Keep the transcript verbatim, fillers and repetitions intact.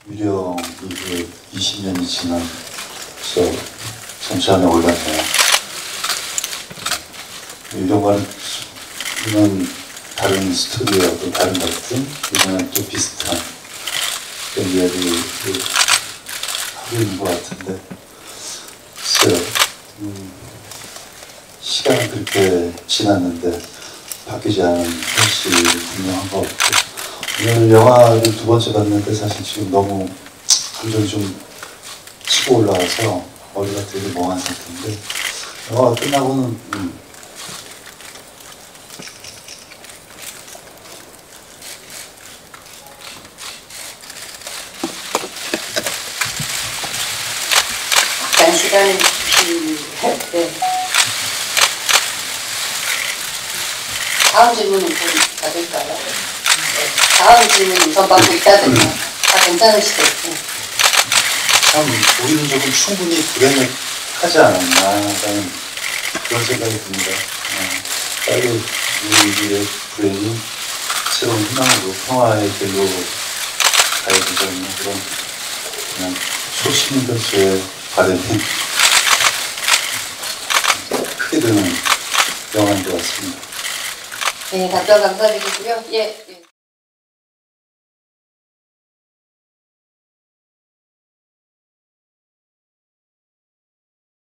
유령 이후에 이십 년이 지나서 전시안에 올랐네요. 유령과는 다른 스토리의 어떤 다른 작품, 이번엔 또 비슷한 그런 이야기를 하고 있는 것 같은데, 글쎄요, 음, 시간은 그렇게 지났는데 바뀌지 않은 현실이 분명한 것 같고, 오늘 영화를 두 번째 봤는데 사실 지금 너무 감정이 좀 치고 올라와서 머리가 되게 멍한 상태인데, 영화가 끝나고는 음, 약간 시간을 필요할 때 다음 질문은 좀 받을까요? 네. 다음 질문 우선 받고 있다든가 다 괜찮으시겠죠? 참 우리는 조금 충분히 불행하지 않았나라는 그런 생각이 듭니다. 어, 빨리 우리의 불행이 새로운 희망으로 평화의 길로 가야 되지 않나, 그런 그냥 소신인들의 바람이 크게 드는 영화인 것 같습니다. 네, 답변 감사드리고요. 예. 예.